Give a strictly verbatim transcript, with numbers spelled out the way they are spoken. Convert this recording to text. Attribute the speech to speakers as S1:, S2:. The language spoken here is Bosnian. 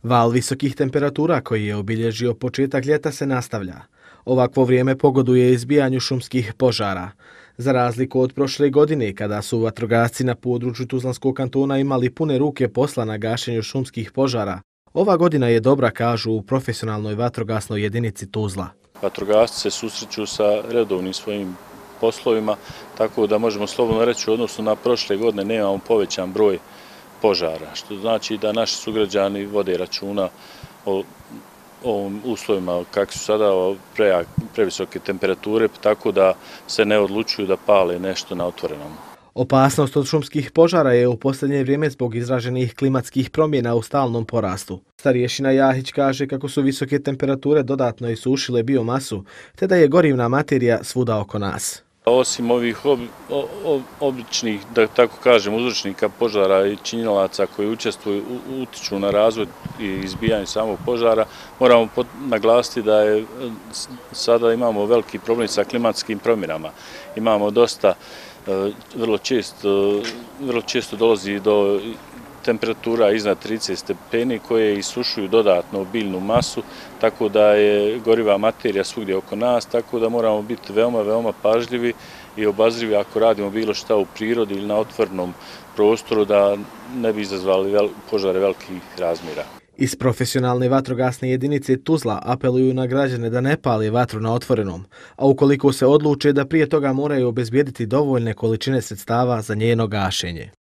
S1: Val visokih temperatura koji je obilježio početak ljeta se nastavlja. Ovakvo vrijeme pogoduje izbijanju šumskih požara. Za razliku od prošle godine, kada su vatrogasci na području Tuzlanskog kantona imali pune ruke posla na gašenju šumskih požara, ova godina je dobra, kažu u profesionalnoj vatrogasnoj jedinici Tuzla.
S2: Vatrogasci se susreću sa redovnim svojim poslovima, tako da možemo slobodno reći u odnosu na prošle godine nemamo povećan broj požara, što znači da naši sugrađani vode računa o ovim uslovima kakvi su sada prejak, previsoke temperature, tako da se ne odlučuju da pale nešto na otvorenom.
S1: Opasnost od šumskih požara je u posljednje vrijeme zbog izraženih klimatskih promjena u stalnom porastu. Starješina Jahić kaže kako su visoke temperature dodatno isušile biomasu, te da je gorivna materija svuda oko nas.
S2: Osim ovih ob, ob, običnih, da tako kažem, uzročnika požara i činilaca koji učestvuju, utiču na razvoj i izbijanje samog požara, moramo naglasiti da je sada imamo veliki problem sa klimatskim promjenama. Imamo dosta, vrlo često, vrlo često dolazi do temperatura iznad trideset stepeni koje isušuju dodatno biljnu masu, tako da je goriva materija svugdje oko nas, tako da moramo biti veoma, veoma pažljivi i obazrivi ako radimo bilo šta u prirodi ili na otvorenom prostoru da ne bi izazvali vel, požare velikih razmjera.
S1: Iz profesionalne vatrogasne jedinice Tuzla apeluju na građane da ne pali vatru na otvorenom, a ukoliko se odluče da prije toga moraju obezbijediti dovoljne količine sredstava za njeno gašenje.